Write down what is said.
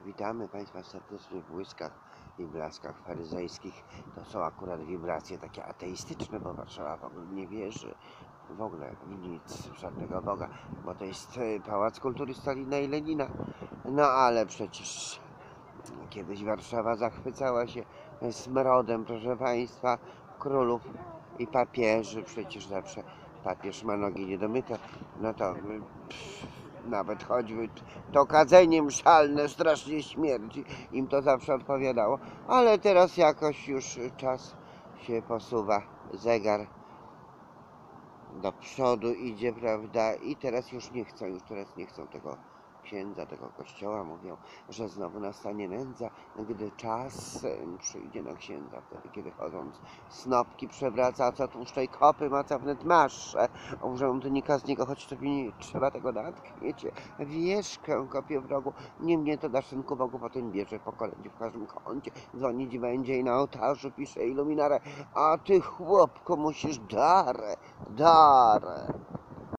Witamy Państwa serdecznie w błyskach i blaskach faryzejskich. To są akurat wibracje takie ateistyczne, bo Warszawa w ogóle nie wierzy w ogóle w nic, w żadnego Boga, bo to jest Pałac Kultury Stalina i Lenina. No ale przecież kiedyś Warszawa zachwycała się smrodem, proszę Państwa, królów i papieży. Przecież zawsze papież ma nogi niedomyte. No to nawet choćby to kadzenie mszalne strasznie śmierdzi, im to zawsze odpowiadało. Ale teraz jakoś już czas się posuwa, zegar do przodu idzie, prawda? I teraz już nie chcą tego księdza, tego kościoła. Mówią, że znowu nastanie nędza, gdy czas przyjdzie na księdza, wtedy kiedy chodząc snopki przewraca, a co tłuszczej kopy maca wnet masze. Urzędnika z niego, choć tobie nie trzeba tego natkniecie. Wieszkę kopie w rogu, nie mnie to da szynku Bogu, potem bierze po kolędzie w każdym kącie, dzwonić będzie i na ołtarzu pisze iluminarę, a ty chłopku musisz darę.